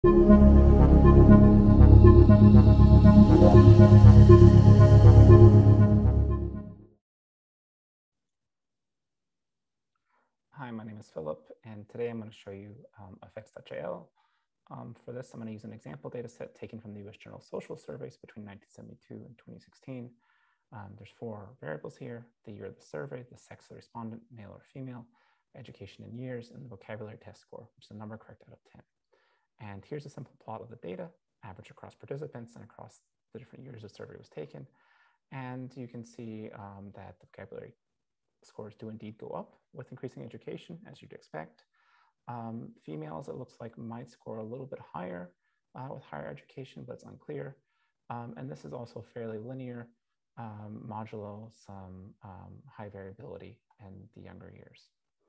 Hi, my name is Phillip, and today I'm going to show you Effects.jl. For this, I'm going to use an example data set taken from the US Journal Social Surveys between 1972 and 2016. There's 4 variables here: the year of the survey, the sex of the respondent, male or female, education in years, and the vocabulary test score, which is a number correct out of 10. And here's a simple plot of the data, average across participants and across the different years the survey was taken. And you can see that the vocabulary scores do indeed go up with increasing education, as you'd expect. Females, it looks like, might score a little bit higher with higher education, but it's unclear. And this is also fairly linear, modulo some high variability in the younger years.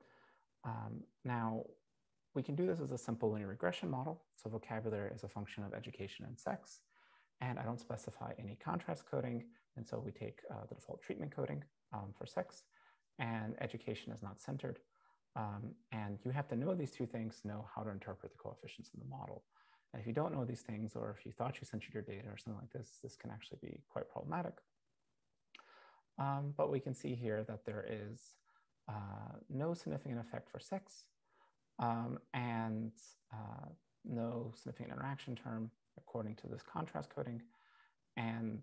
Now, we can do this as a simple linear regression model. So vocabulary is a function of education and sex. And I don't specify any contrast coding. And so we take the default treatment coding for sex. And education is not centered. And you have to know these 2 things to know how to interpret the coefficients in the model. And if you don't know these things, or if you thought you centered your data or something like this, this can actually be quite problematic. But we can see here that there is no significant effect for sex and no significant interaction term according to this contrast coding. And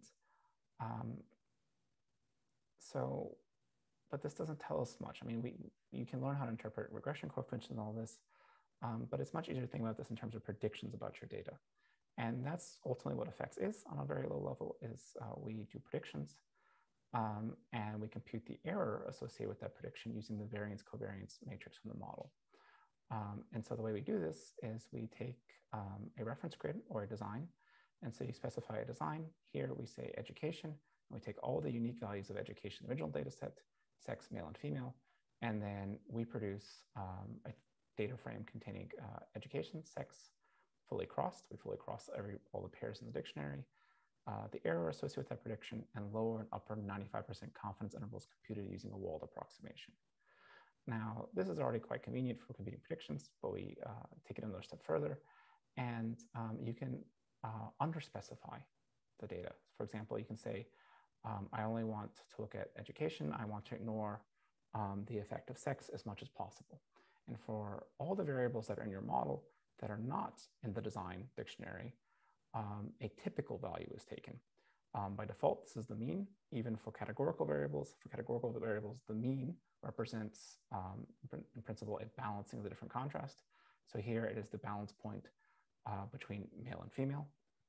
but this doesn't tell us much. I mean, you can learn how to interpret regression coefficients and all this, but it's much easier to think about this in terms of predictions about your data. And that's ultimately what effects is on a very low level, is we do predictions and we compute the error associated with that prediction using the variance covariance matrix from the model. And so the way we do this is we take a reference grid or a design. And so you specify a design. Here we say education, and we take all the unique values of education, the original data set, sex, male and female, and then we produce a data frame containing education, sex, fully crossed. We fully cross all the pairs in the dictionary, the error associated with that prediction, and lower and upper 95% confidence intervals computed using a walled approximation. Now, this is already quite convenient for computing predictions, but we take it another step further, and you can underspecify the data. For example, you can say, I only want to look at education. I want to ignore the effect of sex as much as possible. And for all the variables that are in your model that are not in the design dictionary, a typical value is taken. By default, this is the mean. Even for categorical variables, the mean represents, in principle, a balancing of the different contrast. So here it is the balance point between male and female.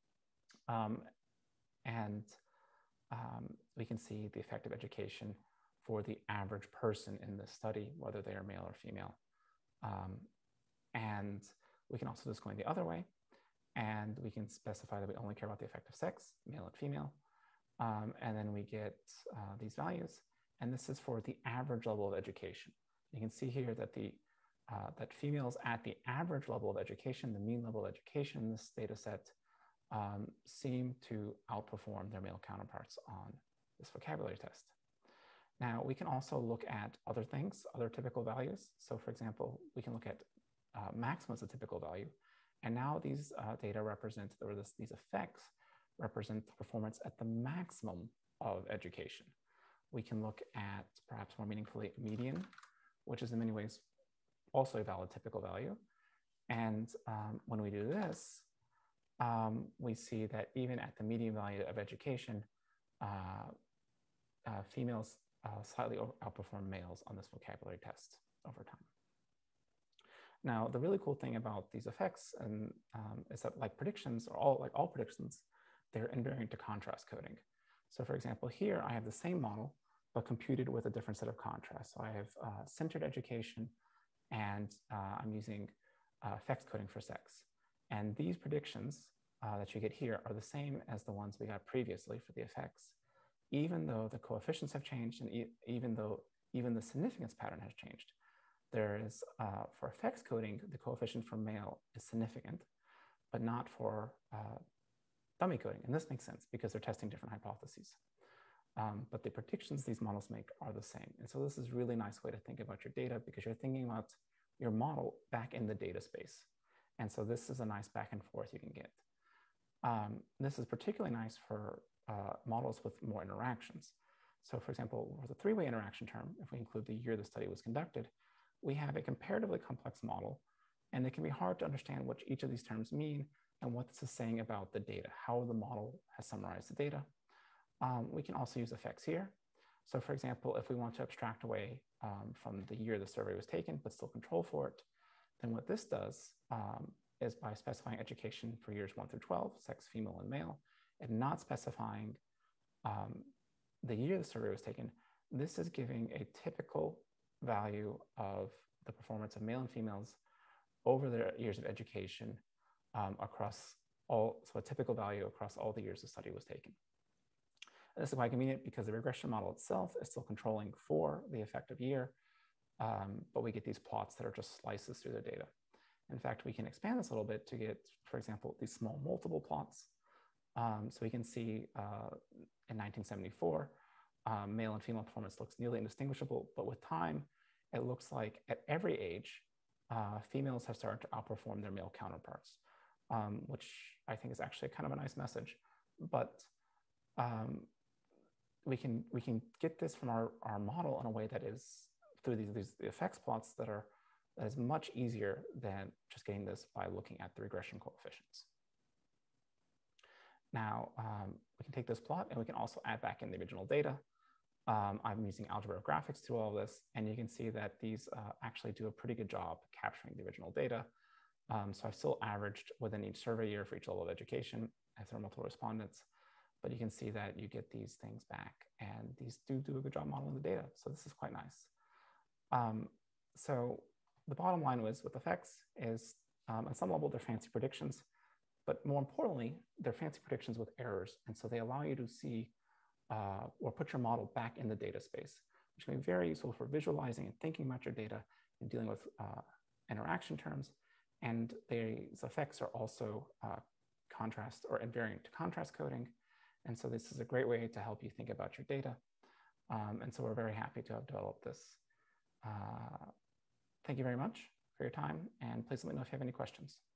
We can see the effect of education for the average person in this study, whether they are male or female. And we can also just go in the other way, and we can specify that we only care about the effect of sex, male and female. And then we get these values. And this is for the average level of education. You can see here that that females at the average level of education, the mean level of education in this data set, seem to outperform their male counterparts on this vocabulary test. Now, we can also look at other things, other typical values. So for example, we can look at maximum as a typical value. And now these data represent, or these effects represent the performance at the maximum of education. We can look at, perhaps more meaningfully, median, which is in many ways also a valid typical value. And when we do this, we see that even at the median value of education, females slightly outperform males on this vocabulary test over time. Now, the really cool thing about these effects is that, like predictions, or like all predictions, they're invariant to contrast coding. So for example, here I have the same model, but computed with a different set of contrasts. So I have centered education, and I'm using effects coding for sex. And these predictions that you get here are the same as the ones we got previously for the effects, even though the coefficients have changed, and even though even the significance pattern has changed. There is, for effects coding, the coefficient for male is significant, but not for dummy coding. And this makes sense because they're testing different hypotheses. But the predictions these models make are the same. And so this is a really nice way to think about your data, because you're thinking about your model back in the data space. And so this is a nice back and forth you can get. This is particularly nice for models with more interactions. So for example, with a three-way interaction term, if we include the year the study was conducted, we have a comparatively complex model, and it can be hard to understand what each of these terms mean and what this is saying about the data, how the model has summarized the data. We can also use effects here. So for example, if we want to abstract away from the year the survey was taken, but still control for it, then what this does is by specifying education for years 1 through 12, sex, female, and male, and not specifying the year the survey was taken, this is giving a typical value of the performance of male and females over their years of education across all, so a typical value across all the years the study was taken. And this is quite convenient because the regression model itself is still controlling for the effective year, but we get these plots that are just slices through the data. In fact, we can expand this a little bit to get, for example, these small multiple plots. So we can see in 1974, male and female performance looks nearly indistinguishable, but with time, it looks like at every age, females have started to outperform their male counterparts, which I think is actually kind of a nice message. But we can get this from our model in a way that is through these effects plots that is much easier than just getting this by looking at the regression coefficients. Now, we can take this plot and we can also add back in the original data. I'm using algebraic graphics to do all this, and you can see that these actually do a pretty good job capturing the original data. So I've still averaged within each survey year for each level of education as there are multiple respondents, but you can see that you get these things back, and these do a good job modeling the data. So this is quite nice. So the bottom line was with effects is on some level they're fancy predictions, but more importantly, they're fancy predictions with errors. And so they allow you to see or put your model back in the data space, which can be very useful for visualizing and thinking about your data and dealing with interaction terms. And these effects are also contrast or invariant to contrast coding. And so this is a great way to help you think about your data. And so we're very happy to have developed this. Thank you very much for your time, and please let me know if you have any questions.